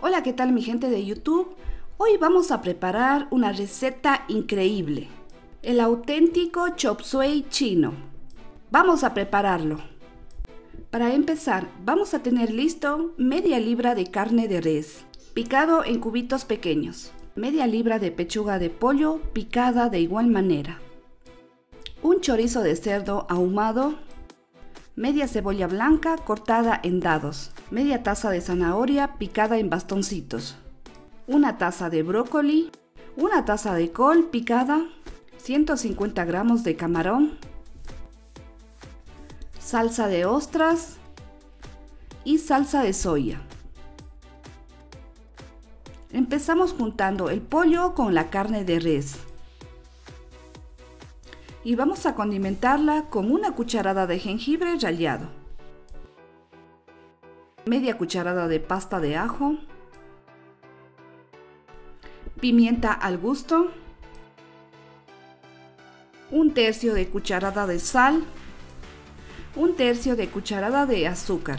Hola, ¿qué tal mi gente de YouTube? Hoy vamos a preparar una receta increíble, el auténtico chop suey chino. Vamos a prepararlo. Para empezar, vamos a tener listo media libra de carne de res, picado en cubitos pequeños, media libra de pechuga de pollo picada de igual manera, un chorizo de cerdo ahumado, media cebolla blanca cortada en dados, media taza de zanahoria picada en bastoncitos, una taza de brócoli, una taza de col picada, 150 gramos de camarón, salsa de ostras y salsa de soya. Empezamos juntando el pollo con la carne de res y vamos a condimentarla con una cucharada de jengibre rallado, media cucharada de pasta de ajo, pimienta al gusto, un tercio de cucharada de sal, un tercio de cucharada de azúcar,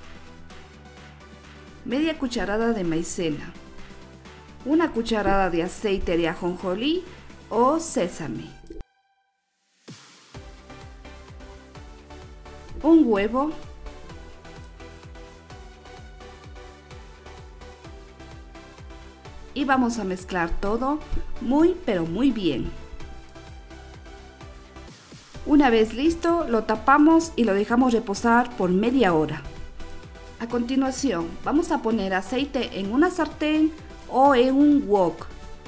media cucharada de maicena, una cucharada de aceite de ajonjolí o sésame, un huevo, y vamos a mezclar todo muy pero muy bien. Una vez listo, lo tapamos y lo dejamos reposar por media hora. A continuación, vamos a poner aceite en una sartén o en un wok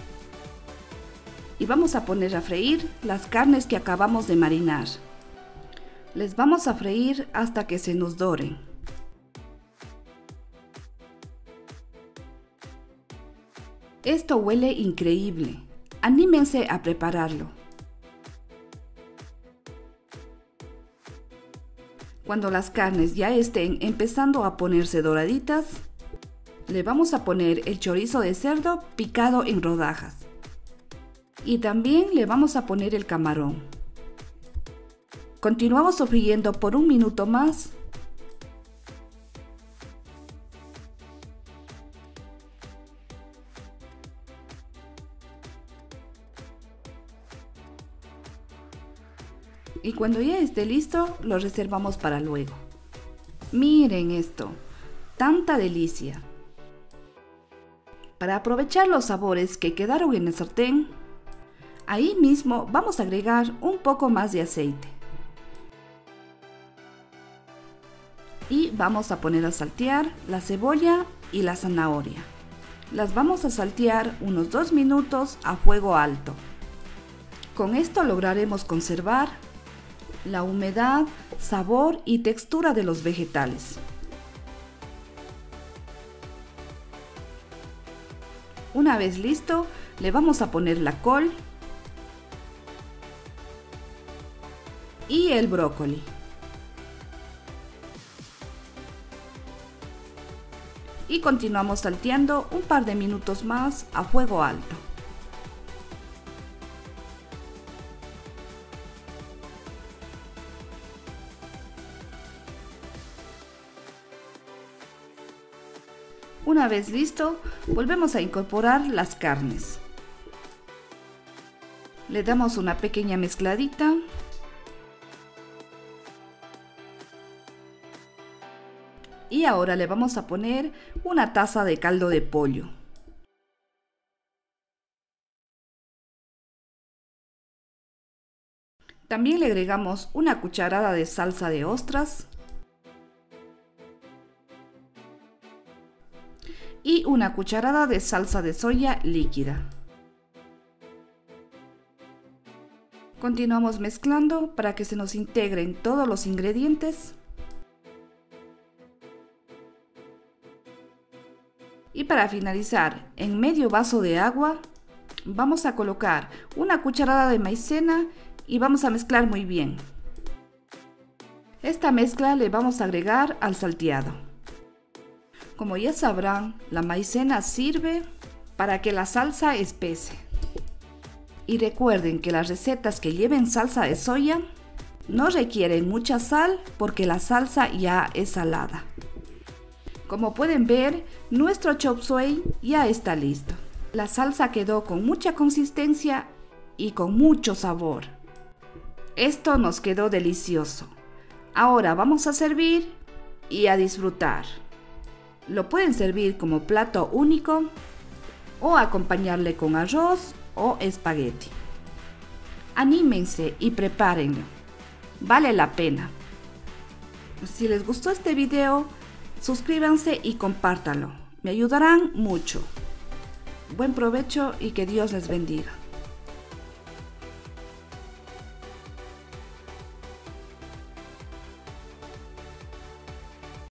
y vamos a poner a freír las carnes que acabamos de marinar. Les vamos a freír hasta que se nos doren. Esto huele increíble. Anímense a prepararlo. Cuando las carnes ya estén empezando a ponerse doraditas, le vamos a poner el chorizo de cerdo picado en rodajas. Y también le vamos a poner el camarón. Continuamos sofriendo por un minuto más. Y cuando ya esté listo, lo reservamos para luego. Miren esto, tanta delicia. Para aprovechar los sabores que quedaron en el sartén, ahí mismo vamos a agregar un poco más de aceite. Y vamos a poner a saltear la cebolla y la zanahoria. Las vamos a saltear unos 2 minutos a fuego alto. Con esto lograremos conservar la humedad, sabor y textura de los vegetales. Una vez listo, le vamos a poner la col y el brócoli. Y continuamos salteando un par de minutos más a fuego alto. Una vez listo, volvemos a incorporar las carnes. Le damos una pequeña mezcladita. Y ahora le vamos a poner una taza de caldo de pollo. También le agregamos una cucharada de salsa de ostras y una cucharada de salsa de soya líquida. Continuamos mezclando para que se nos integren todos los ingredientes. Y para finalizar, en medio vaso de agua, vamos a colocar una cucharada de maicena y vamos a mezclar muy bien. Esta mezcla le vamos a agregar al salteado. Como ya sabrán, la maicena sirve para que la salsa espese. Y recuerden que las recetas que lleven salsa de soya no requieren mucha sal porque la salsa ya es salada. Como pueden ver, nuestro chop suey ya está listo. La salsa quedó con mucha consistencia y con mucho sabor. Esto nos quedó delicioso. Ahora vamos a servir y a disfrutar. Lo pueden servir como plato único o acompañarle con arroz o espagueti. Anímense y prepárenlo. Vale la pena. Si les gustó este video, suscríbanse y compártanlo. Me ayudarán mucho. Buen provecho y que Dios les bendiga.